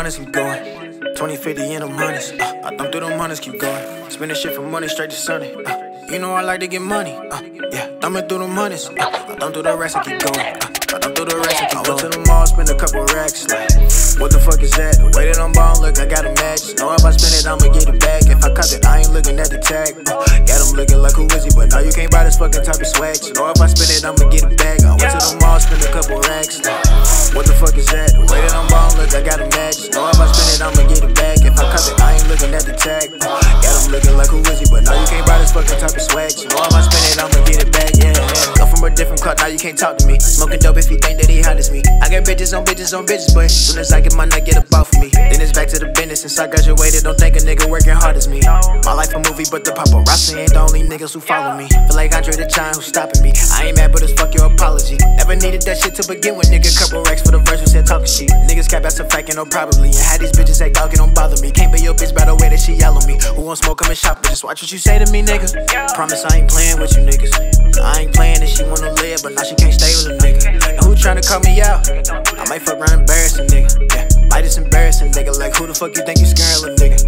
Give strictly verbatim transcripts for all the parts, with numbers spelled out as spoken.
hundreds, keep going. twenty, fifty in them hundreds. Uh, I thumb through them hundreds, keep going. Spending shit from money straight to Sunday. Uh, you know I like to get money. Uh, yeah, thumbing through them hundreds. Uh, I thumb through the rest and keep going. Uh, I thumb through the rest and keep going. I went to the mall, spend a couple racks. Like, what the fuck is that? The way that I'm ballin', look, I got a match. Know if I spend it, I'ma get it back. If I cut it, I ain't looking at the tag. Uh, got them looking like who is he, but now you can't buy this fucking type of swag. So know if I spend it, I'ma get it back. I went to the mall, spend a couple racks. Like, what the fuck is that? The way that I'm ballin', look, I got a match. Know if I spend it, I'ma get it back. If I cut it, I ain't looking at the tag. Uh, got them looking like who is he, but now you can't buy this fucking type of swag. So know if I spend it, I'ma get it back. Yeah, yeah. Come from a different club, now you can't talk to me. Smoking dope if you think that he hot as me. I got bitches on bitches on bitches, but soon as I get my nut, get up off of me. Then it's back to the business. Since I graduated, don't think a nigga working hard as me. My life a movie, but the paparazzi ain't the only niggas who follow me. Feel like Andre the Giant who's stopping me. I ain't mad, but it's fuck your apology. Never needed that shit to begin with, nigga. Couple racks for the verse who said talking shit. Niggas cap, that's a fact, and no probably. And had these bitches act dog, it don't bother me. Can't be your bitch by the way that she yell at me. Who won't smoke, come and shop, but just watch what you say to me, nigga. Promise I ain't playing with you niggas. I ain't playing and she wanna live, but now she can't stay with a nigga. And who tryna call me out? I might fuck around embarrassing nigga. Yeah, might just embarrassing nigga. Like who the fuck you think you scaring, little nigga?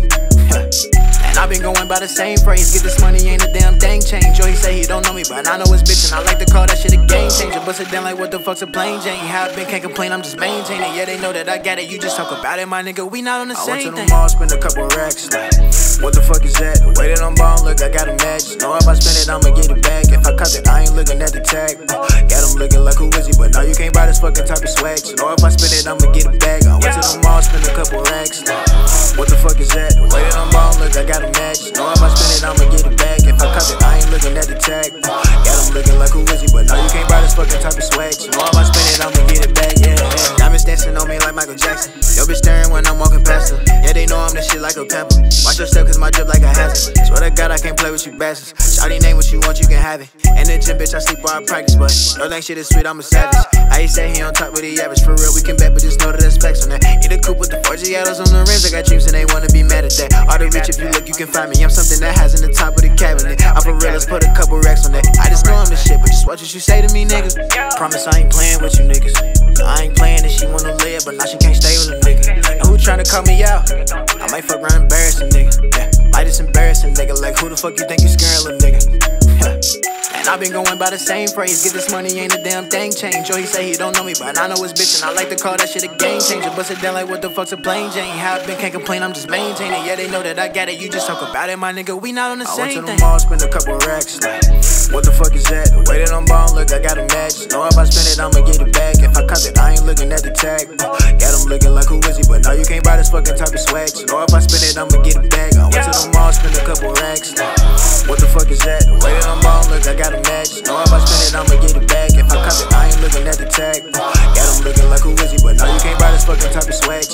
And I've been going by the same phrase. Get this money ain't a damn thing change. Yo, he say he don't know me, but I know his bitch, and I like to call that shit a game changer. Bust it down like what the fuck's a plain Jane. How I been, can't complain, I'm just maintaining. Yeah, they know that I got it, you just talk about it, my nigga. We not on the I same thing. I went to the mall, spend a couple racks. Like, what the fuck is that? The way that I'm ballin', look, I got a match. Know if I spend it, I'ma get it back. If I cut it, I ain't looking at the tag. Uh, got them looking like who is he, but now you can't buy this fucking type of swag. So know if I spend it, I'ma get it back. I went to the mall, spend a couple racks. Like, what the fuck is that? The way that I'm ballin', look, I got a match. Know if I spend it, I'ma get it back. If I cut it, I ain't looking at the tag. Uh, got them looking like who is he, but now you can't buy this fucking type of swag. So know if I spend it, I'ma get it back. Yeah, yeah. Diamonds dancing on me like Michael Jackson. Yo, bitch staring when I'm walking past her. Yeah, they know I'm this shit like a pamper. Watch your step, cause my drip like a hazard. Swear to God, I can't play with you bastards. Shawty name what you want, you can have it. In the gym, bitch, I sleep while I practice, but don't think shit is sweet, I'm a savage. I ain't say he on top of the average. For real, we can bet, but just know that there's specs on that. Need a coupe with the four G Autos on the rims. I got dreams and they wanna be mad at that. All the rich, if you look, you can find me. I'm something that has in the top of the cabinet. I'm for real, let's put a couple racks on that. I just know I'm the shit, but just watch what you say to me, niggas. Promise I ain't playing with you niggas. I ain't playing and she wanna live, but now she can't stay with a nigga. And who tryna call me out? I might fuck around embarrassing nigga. Yeah, might just embarrassing nigga. Like who the fuck you think you scaring, little nigga? Yeah. And I've been going by the same phrase. Get this money ain't a damn thing change. Yo, he say he don't know me, but I know his bitch, and I like to call that shit a game changer. Bust it down like what the fuck's a plain Jane. How I been, can't complain, I'm just maintaining. Yeah, they know that I got it, you just talk about it, my nigga. We not on the I same thing. I went to the mall, spend a couple racks. Like, what the fuck is that? The way that I'm ballin', look, I got a match. Know if I spend it, I'ma get it back. If I cut it, I ain't looking at the tag. Uh, got them looking like who is he, but now you can't buy this fucking type of swag. So know if I spend it, I'ma get it back. I went to the mall, spend a couple racks. Like, what the fuck is that? The way that I'm ballin', look, I got a match. Know if I spend it, I'ma get it back. If I cut it, I ain't looking at the tag. Uh, got them looking like who is he, but now you can't buy this fucking type of swag.